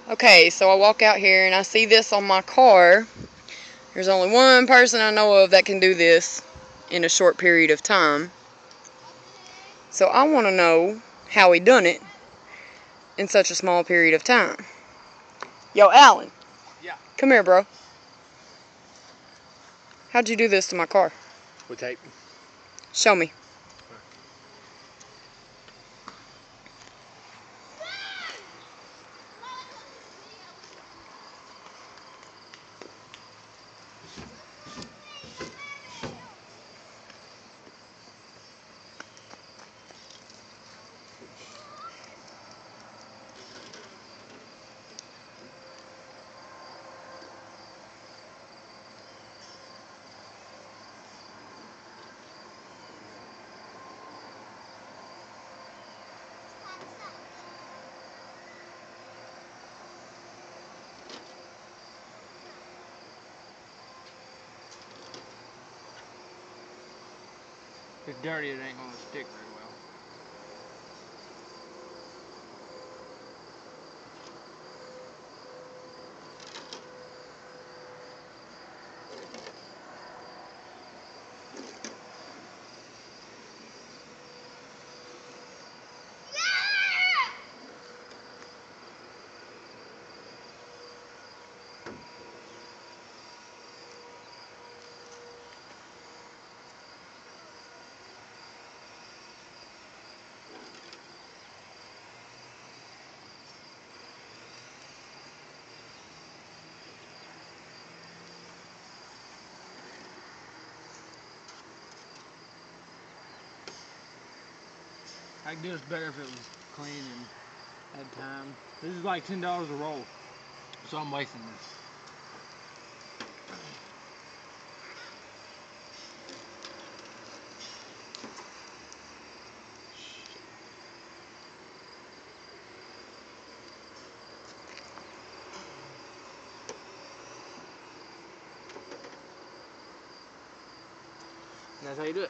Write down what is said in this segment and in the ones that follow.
Okay, so I walk out here and I see this on my car. There's only one person I know of that can do this in a short period of time. So I want to know how he done it in such a small period of time. Yo, Alan. Yeah. Come here, bro. How'd you do this to my car? With tape. Show me. If it's dirty, it ain't gonna stick very well. I could do this better if it was clean and had time. This is like $10 a roll, so I'm wasting this. And that's how you do it.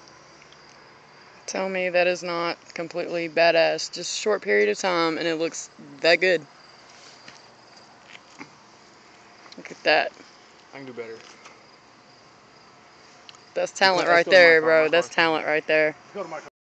Tell me that is not completely badass. Just a short period of time and it looks that good. Look at that. I can do better. That's talent right there, bro. That's talent right there. Go to my car.